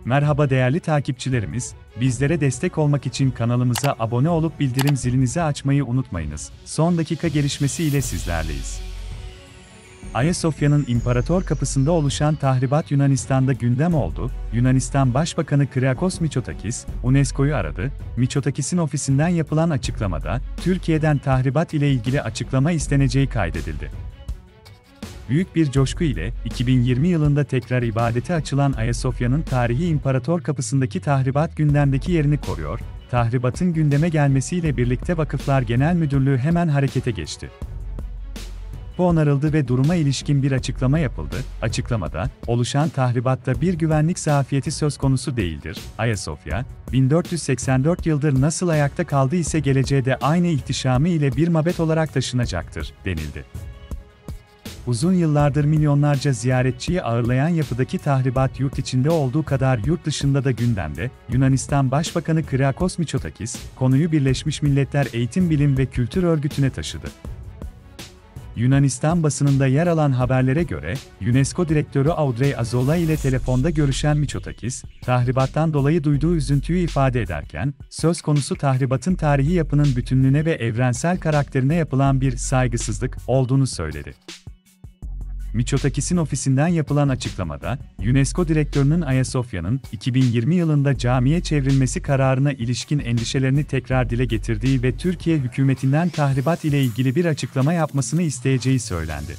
Merhaba değerli takipçilerimiz, bizlere destek olmak için kanalımıza abone olup bildirim zilinizi açmayı unutmayınız. Son dakika gelişmesi ile sizlerleyiz. Ayasofya'nın İmparator Kapısı'nda oluşan tahribat Yunanistan'da gündem oldu. Yunanistan Başbakanı Kyriakos Mitsotakis, UNESCO'yu aradı. Mitsotakis'in ofisinden yapılan açıklamada, Türkiye'den tahribat ile ilgili açıklama isteneceği kaydedildi. Büyük bir coşku ile 2020 yılında tekrar ibadete açılan Ayasofya'nın tarihi İmparator Kapısı'ndaki tahribat gündemdeki yerini koruyor. Tahribatın gündeme gelmesiyle birlikte Vakıflar Genel Müdürlüğü hemen harekete geçti. Bu onarıldı ve duruma ilişkin bir açıklama yapıldı. Açıklamada, oluşan tahribatta bir güvenlik zafiyeti söz konusu değildir. Ayasofya, 1484 yıldır nasıl ayakta kaldı ise geleceğe de aynı ihtişamı ile bir mabet olarak taşınacaktır, denildi. Uzun yıllardır milyonlarca ziyaretçiyi ağırlayan yapıdaki tahribat yurt içinde olduğu kadar yurt dışında da gündemde. Yunanistan Başbakanı Kyriakos Mitsotakis, konuyu Birleşmiş Milletler Eğitim Bilim ve Kültür Örgütü'ne taşıdı. Yunanistan basınında yer alan haberlere göre, UNESCO Direktörü Audrey Azoulay ile telefonda görüşen Mitsotakis, tahribattan dolayı duyduğu üzüntüyü ifade ederken, söz konusu tahribatın tarihi yapının bütünlüğüne ve evrensel karakterine yapılan bir saygısızlık olduğunu söyledi. Mitsotakis'in ofisinden yapılan açıklamada, UNESCO Direktörü'nün Ayasofya'nın 2020 yılında camiye çevrilmesi kararına ilişkin endişelerini tekrar dile getirdiği ve Türkiye hükümetinden tahribat ile ilgili bir açıklama yapmasını isteyeceği söylendi.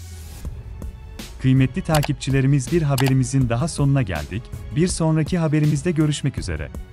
Kıymetli takipçilerimiz, bir haberimizin daha sonuna geldik. Bir sonraki haberimizde görüşmek üzere.